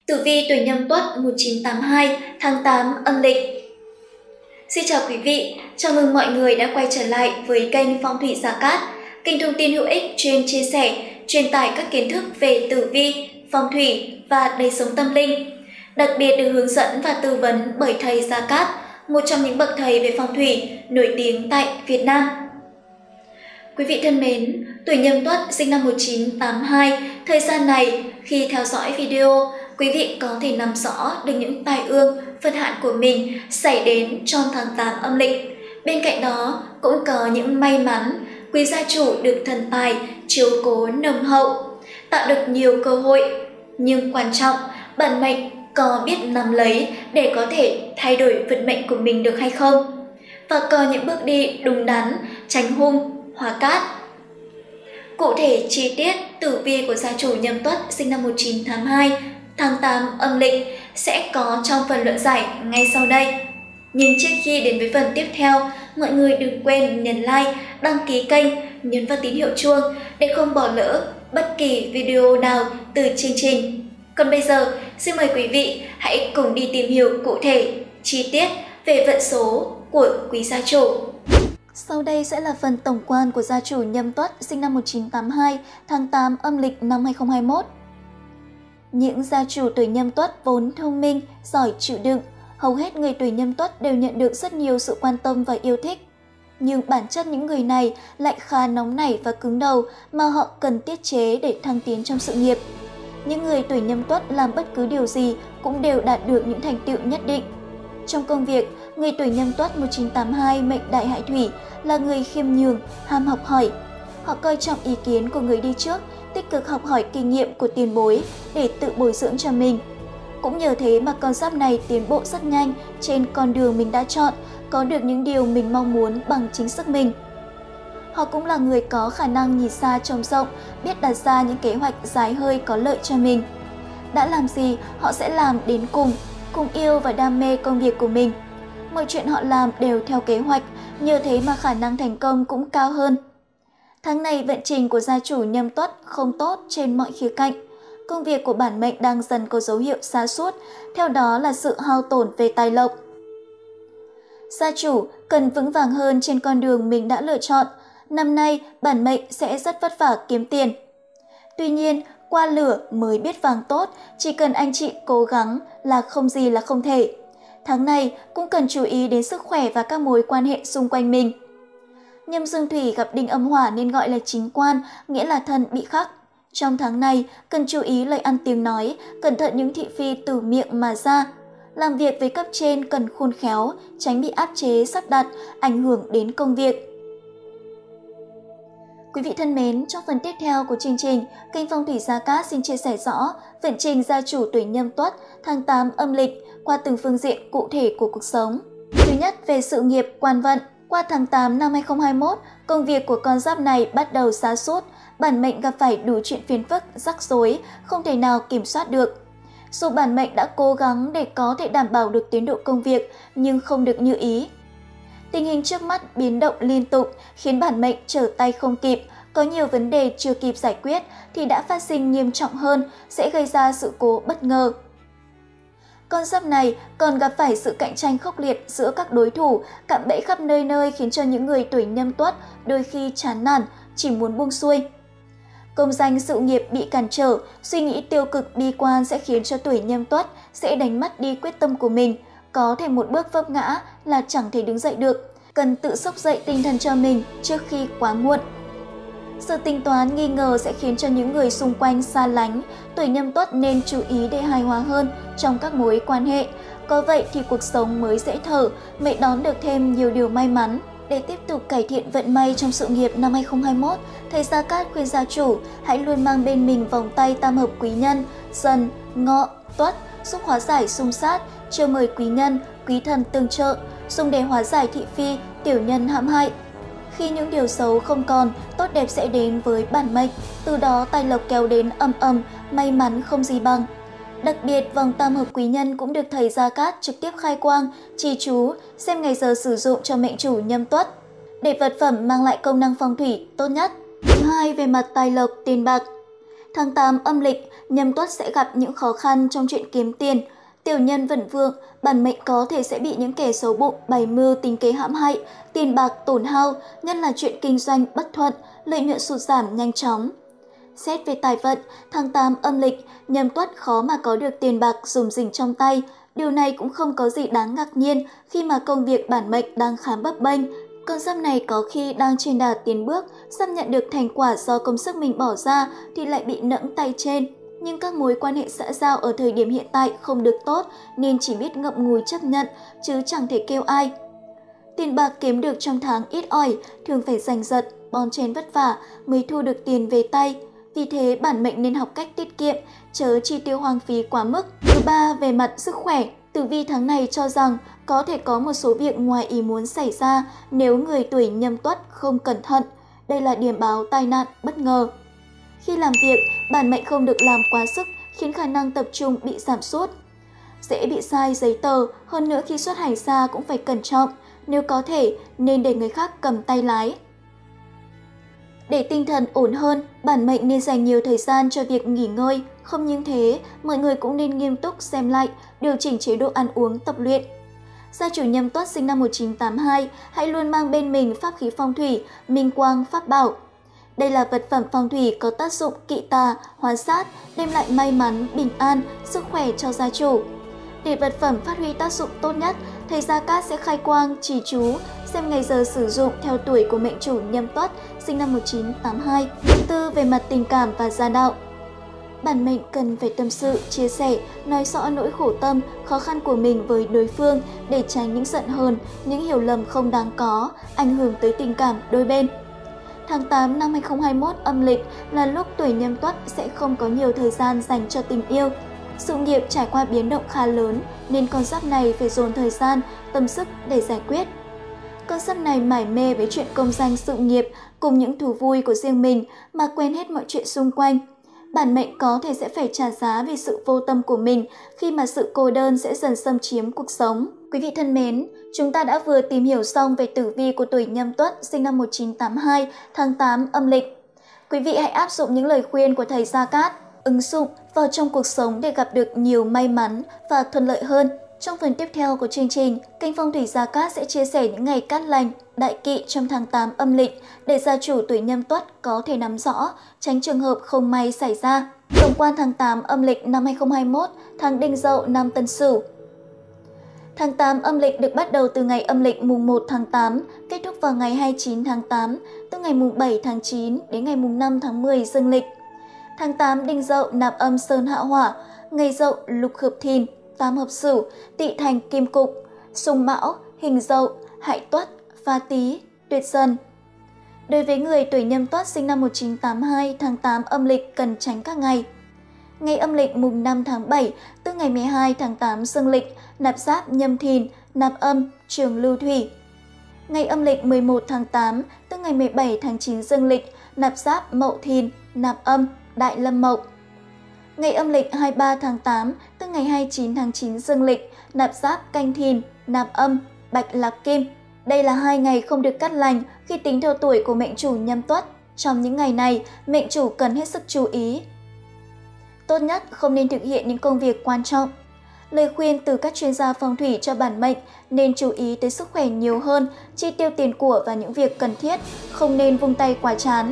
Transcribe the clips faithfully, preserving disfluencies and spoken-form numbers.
Tử vi tuổi Nhâm Tuất một nghìn chín trăm tám mươi hai tháng tám âm lịch. Xin chào quý vị, chào mừng mọi người đã quay trở lại với kênh Phong thủy Gia Cát, kênh thông tin hữu ích chuyên chia sẻ, truyền tải các kiến thức về tử vi, phong thủy và đời sống tâm linh. Đặc biệt được hướng dẫn và tư vấn bởi thầy Gia Cát, một trong những bậc thầy về phong thủy nổi tiếng tại Việt Nam. Quý vị thân mến, tuổi Nhâm Tuất sinh năm một nghìn chín trăm tám mươi hai, thời gian này khi theo dõi video, quý vị có thể nắm rõ được những tai ương, vận hạn của mình xảy đến trong tháng tám âm lịch. Bên cạnh đó cũng có những may mắn, quý gia chủ được thần tài chiếu cố nồng hậu, tạo được nhiều cơ hội. Nhưng quan trọng, bản mệnh có biết nắm lấy để có thể thay đổi vận mệnh của mình được hay không? Và có những bước đi đúng đắn, tránh hung, hóa cát. Cụ thể chi tiết tử vi của gia chủ Nhâm Tuất sinh năm một nghìn chín trăm tám mươi hai tháng tám âm lịch sẽ có trong phần luận giải ngay sau đây. Nhưng trước khi đến với phần tiếp theo, mọi người đừng quên nhấn like, đăng ký kênh, nhấn vào tín hiệu chuông để không bỏ lỡ bất kỳ video nào từ chương trình. Còn bây giờ, xin mời quý vị hãy cùng đi tìm hiểu cụ thể, chi tiết về vận số của quý gia chủ. Sau đây sẽ là phần tổng quan của gia chủ Nhâm Tuất sinh năm một nghìn chín trăm tám mươi hai tháng tám âm lịch năm hai nghìn không trăm hai mươi mốt. Những gia chủ tuổi Nhâm Tuất vốn thông minh, giỏi chịu đựng, hầu hết người tuổi Nhâm Tuất đều nhận được rất nhiều sự quan tâm và yêu thích. Nhưng bản chất những người này lại khá nóng nảy và cứng đầu mà họ cần tiết chế để thăng tiến trong sự nghiệp. Những người tuổi Nhâm Tuất làm bất cứ điều gì cũng đều đạt được những thành tựu nhất định. Trong công việc, người tuổi Nhâm Tuất một nghìn chín trăm tám mươi hai mệnh Đại Hải Thủy là người khiêm nhường, ham học hỏi. Họ coi trọng ý kiến của người đi trước, tích cực học hỏi kinh nghiệm của tiền bối để tự bồi dưỡng cho mình. Cũng nhờ thế mà con giáp này tiến bộ rất nhanh trên con đường mình đã chọn, có được những điều mình mong muốn bằng chính sức mình. Họ cũng là người có khả năng nhìn xa trông rộng, biết đặt ra những kế hoạch dài hơi có lợi cho mình. Đã làm gì, họ sẽ làm đến cùng, cùng yêu và đam mê công việc của mình. Mọi chuyện họ làm đều theo kế hoạch, nhờ thế mà khả năng thành công cũng cao hơn. Tháng này vận trình của gia chủ Nhâm Tuất không tốt trên mọi khía cạnh. Công việc của bản mệnh đang dần có dấu hiệu sa sút, theo đó là sự hao tổn về tài lộc. Gia chủ cần vững vàng hơn trên con đường mình đã lựa chọn. Năm nay, bản mệnh sẽ rất vất vả kiếm tiền. Tuy nhiên, qua lửa mới biết vàng tốt, chỉ cần anh chị cố gắng là không gì là không thể. Tháng này cũng cần chú ý đến sức khỏe và các mối quan hệ xung quanh mình. Nhâm dương thủy gặp đinh âm hỏa nên gọi là chính quan, nghĩa là thân bị khắc. Trong tháng này, cần chú ý lời ăn tiếng nói, cẩn thận những thị phi từ miệng mà ra. Làm việc với cấp trên cần khôn khéo, tránh bị áp chế, sắp đặt, ảnh hưởng đến công việc. Quý vị thân mến, trong phần tiếp theo của chương trình, kênh Phong thủy Gia Cát xin chia sẻ rõ vận trình gia chủ tuổi Nhâm Tuất tháng tám âm lịch qua từng phương diện cụ thể của cuộc sống. Thứ nhất, về sự nghiệp, quan vận. Qua tháng tám năm hai nghìn không trăm hai mươi mốt, công việc của con giáp này bắt đầu sa sút, bản mệnh gặp phải đủ chuyện phiền phức, rắc rối, không thể nào kiểm soát được. Dù bản mệnh đã cố gắng để có thể đảm bảo được tiến độ công việc nhưng không được như ý. Tình hình trước mắt biến động liên tục khiến bản mệnh trở tay không kịp, có nhiều vấn đề chưa kịp giải quyết thì đã phát sinh nghiêm trọng hơn, sẽ gây ra sự cố bất ngờ. Con giáp này còn gặp phải sự cạnh tranh khốc liệt giữa các đối thủ, cạm bẫy khắp nơi nơi khiến cho những người tuổi Nhâm Tuất đôi khi chán nản, chỉ muốn buông xuôi. Công danh sự nghiệp bị cản trở, suy nghĩ tiêu cực bi quan sẽ khiến cho tuổi Nhâm Tuất sẽ đánh mất đi quyết tâm của mình, có thể một bước vấp ngã là chẳng thể đứng dậy được, cần tự xốc dậy tinh thần cho mình trước khi quá muộn. Sự tính toán nghi ngờ sẽ khiến cho những người xung quanh xa lánh, tuổi Nhâm Tuất nên chú ý để hài hòa hơn trong các mối quan hệ. Có vậy thì cuộc sống mới dễ thở, mệnh đón được thêm nhiều điều may mắn. Để tiếp tục cải thiện vận may trong sự nghiệp năm hai nghìn không trăm hai mươi mốt, thầy Gia Cát khuyên gia chủ hãy luôn mang bên mình vòng tay tam hợp quý nhân, Dần, Ngọ, Tuất, giúp hóa giải xung sát, chiêu mời quý nhân, quý thần tương trợ, dùng để hóa giải thị phi, tiểu nhân hãm hại. Khi những điều xấu không còn, tốt đẹp sẽ đến với bản mệnh, từ đó tài lộc kéo đến ầm ầm, may mắn không gì bằng. Đặc biệt, vòng tam hợp quý nhân cũng được thầy Gia Cát trực tiếp khai quang, trì chú, xem ngày giờ sử dụng cho mệnh chủ Nhâm Tuất, để vật phẩm mang lại công năng phong thủy tốt nhất. Thứ hai, về mặt tài lộc, tiền bạc. Tháng tám âm lịch, Nhâm Tuất sẽ gặp những khó khăn trong chuyện kiếm tiền. Tiểu nhân vẩn vượng, bản mệnh có thể sẽ bị những kẻ xấu bụng bày mưu tính kế hãm hại, tiền bạc tổn hao, nhất là chuyện kinh doanh bất thuận, lợi nhuận sụt giảm nhanh chóng. Xét về tài vận, tháng tám âm lịch, Nhâm Tuất khó mà có được tiền bạc rủng rỉnh trong tay. Điều này cũng không có gì đáng ngạc nhiên khi mà công việc bản mệnh đang khá bấp bênh. Con giáp này có khi đang trên đà tiến bước, sắp nhận được thành quả do công sức mình bỏ ra thì lại bị nẫng tay trên. Nhưng các mối quan hệ xã giao ở thời điểm hiện tại không được tốt nên chỉ biết ngậm ngùi chấp nhận chứ chẳng thể kêu ai. Tiền bạc kiếm được trong tháng ít ỏi, thường phải giành giật, bon chen vất vả mới thu được tiền về tay. Vì thế bản mệnh nên học cách tiết kiệm, chớ chi tiêu hoang phí quá mức. Thứ ba, về mặt sức khỏe, tử vi tháng này cho rằng có thể có một số việc ngoài ý muốn xảy ra nếu người tuổi Nhâm Tuất không cẩn thận. Đây là điểm báo tai nạn bất ngờ. Khi làm việc, bản mệnh không được làm quá sức khiến khả năng tập trung bị giảm sút. Dễ bị sai giấy tờ, hơn nữa khi xuất hành xa cũng phải cẩn trọng, nếu có thể nên để người khác cầm tay lái. Để tinh thần ổn hơn, bản mệnh nên dành nhiều thời gian cho việc nghỉ ngơi. Không những thế, mọi người cũng nên nghiêm túc xem lại, điều chỉnh chế độ ăn uống, tập luyện. Gia chủ Nhâm Tuất sinh năm một nghìn chín trăm tám mươi hai, hãy luôn mang bên mình pháp khí phong thủy, minh quang, pháp bảo. Đây là vật phẩm phong thủy có tác dụng kỵ tà, hóa sát, đem lại may mắn, bình an, sức khỏe cho gia chủ. Để vật phẩm phát huy tác dụng tốt nhất, thầy Gia Cát sẽ khai quang, chỉ chú, xem ngày giờ sử dụng theo tuổi của mệnh chủ Nhâm Tuất sinh năm một nghìn chín trăm tám mươi hai. Thứ tư, về mặt tình cảm và gia đạo. Bản mệnh cần phải tâm sự, chia sẻ, nói rõ nỗi khổ tâm, khó khăn của mình với đối phương để tránh những giận hờn, những hiểu lầm không đáng có, ảnh hưởng tới tình cảm đôi bên. Tháng tám năm hai nghìn không trăm hai mươi mốt âm lịch là lúc tuổi Nhâm Tuất sẽ không có nhiều thời gian dành cho tình yêu. Sự nghiệp trải qua biến động khá lớn nên con giáp này phải dồn thời gian, tâm sức để giải quyết. Con giáp này mải mê với chuyện công danh sự nghiệp cùng những thú vui của riêng mình mà quên hết mọi chuyện xung quanh. Bản mệnh có thể sẽ phải trả giá vì sự vô tâm của mình khi mà sự cô đơn sẽ dần xâm chiếm cuộc sống. Quý vị thân mến, chúng ta đã vừa tìm hiểu xong về tử vi của tuổi Nhâm Tuất sinh năm một nghìn chín trăm tám mươi hai, tháng tám âm lịch. Quý vị hãy áp dụng những lời khuyên của thầy Gia Cát, ứng dụng vào trong cuộc sống để gặp được nhiều may mắn và thuận lợi hơn. Trong phần tiếp theo của chương trình, kênh Phong thủy Gia Cát sẽ chia sẻ những ngày cát lành, đại kỵ trong tháng tám âm lịch để gia chủ tuổi Nhâm Tuất có thể nắm rõ, tránh trường hợp không may xảy ra. Tổng quan tháng tám âm lịch năm hai nghìn không trăm hai mươi mốt, tháng Đinh Dậu năm Tân Sửu. Tháng tám âm lịch được bắt đầu từ ngày âm lịch mùng một tháng tám, kết thúc vào ngày hai mươi chín tháng tám, từ ngày mùng bảy tháng chín đến ngày mùng năm tháng mười dương lịch. Tháng tám Đinh Dậu nạp âm Sơn Hạ Hỏa, ngày Dậu lục hợp Thìn, tam hợp Sửu, Tỵ Thành Kim Cục, Xung Mão, Hình Dậu, Hại Tuất, Pha Tý, Tuyệt Dần. Đối với người tuổi Nhâm Tuất sinh năm một nghìn chín trăm tám mươi hai, tháng tám âm lịch cần tránh các ngày. Ngày âm lịch mùng năm tháng bảy, tức ngày mười hai tháng tám dương lịch, nạp giáp Nhâm Thìn, nạp âm Trường Lưu Thủy. Ngày âm lịch mười một tháng tám, tức ngày mười bảy tháng chín dương lịch, nạp giáp Mậu Thìn, nạp âm Đại Lâm Mậu. Ngày âm lịch hai mươi ba tháng tám, tức ngày hai mươi chín tháng chín dương lịch, nạp giáp Canh Thìn, nạp âm Bạch Lạc Kim. Đây là hai ngày không được cát lành khi tính theo tuổi của mệnh chủ Nhâm Tuất. Trong những ngày này, mệnh chủ cần hết sức chú ý. Tốt nhất không nên thực hiện những công việc quan trọng. Lời khuyên từ các chuyên gia phong thủy cho bản mệnh nên chú ý tới sức khỏe nhiều hơn, chi tiêu tiền của và những việc cần thiết, không nên vung tay quá chán.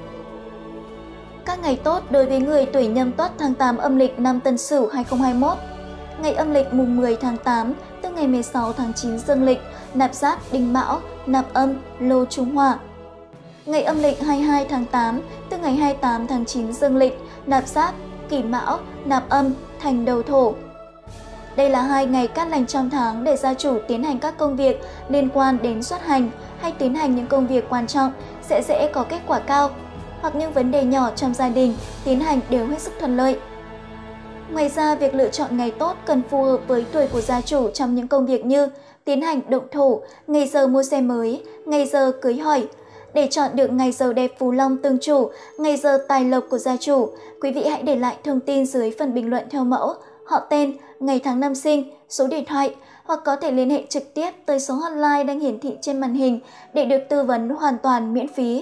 Các ngày tốt đối với người tuổi Nhâm Tuất tháng tám âm lịch năm Tân Sửu hai nghìn không trăm hai mươi mốt. Ngày âm lịch mùng mười tháng tám, tức ngày mười sáu tháng chín dương lịch, nạp giáp Đinh Mão, nạp âm Lô Trung Hỏa. Ngày âm lịch hai mươi hai tháng tám, tức ngày hai mươi tám tháng chín dương lịch, nạp giáp Kỷ Mão, nạp âm Thành Đầu Thổ. Đây là hai ngày cát lành trong tháng để gia chủ tiến hành các công việc liên quan đến xuất hành hay tiến hành những công việc quan trọng sẽ dễ có kết quả cao, hoặc những vấn đề nhỏ trong gia đình tiến hành đều hết sức thuận lợi. Ngoài ra, việc lựa chọn ngày tốt cần phù hợp với tuổi của gia chủ trong những công việc như tiến hành động thổ, ngày giờ mua xe mới, ngày giờ cưới hỏi. Để chọn được ngày giờ đẹp phú long tương chủ, ngày giờ tài lộc của gia chủ, quý vị hãy để lại thông tin dưới phần bình luận theo mẫu, họ tên, ngày tháng năm sinh, số điện thoại, hoặc có thể liên hệ trực tiếp tới số hotline đang hiển thị trên màn hình để được tư vấn hoàn toàn miễn phí.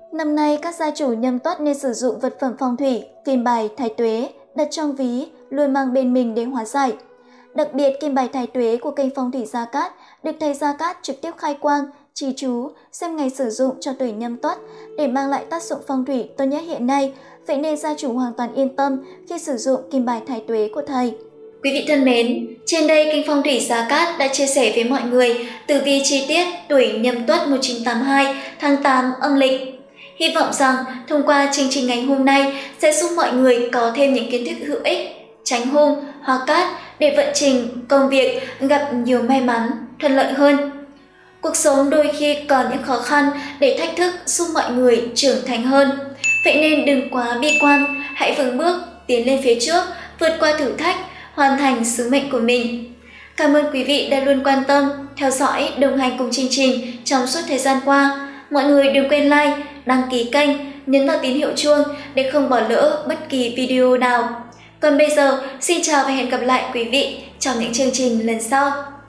Năm nay, các gia chủ nhâm tuất nên sử dụng vật phẩm phong thủy, kim bài, thái tuế, đặt trong ví, luôn mang bên mình để hóa giải. Đặc biệt, kim bài thái tuế của kênh Phong thủy Gia Cát được thầy Gia Cát trực tiếp khai quang, trì chú, xem ngày sử dụng cho tuổi nhâm tuất để mang lại tác dụng phong thủy tốt nhất hiện nay. Vậy nên gia chủ hoàn toàn yên tâm khi sử dụng kim bài thái tuế của thầy. Quý vị thân mến, trên đây kênh Phong thủy Gia Cát đã chia sẻ với mọi người tử vi chi tiết tuổi nhâm tuất một nghìn chín trăm tám mươi hai tháng tám âm lịch. Hy vọng rằng thông qua chương trình ngày hôm nay sẽ giúp mọi người có thêm những kiến thức hữu ích, tránh hung, hóa cát để vận trình công việc gặp nhiều may mắn, thuận lợi hơn. Cuộc sống đôi khi còn những khó khăn để thách thức giúp mọi người trưởng thành hơn. Vậy nên đừng quá bi quan, hãy vững bước tiến lên phía trước, vượt qua thử thách, hoàn thành sứ mệnh của mình. Cảm ơn quý vị đã luôn quan tâm, theo dõi, đồng hành cùng chương trình trong suốt thời gian qua. Mọi người đừng quên like, đăng ký kênh, nhấn vào tín hiệu chuông để không bỏ lỡ bất kỳ video nào. Còn bây giờ, xin chào và hẹn gặp lại quý vị trong những chương trình lần sau.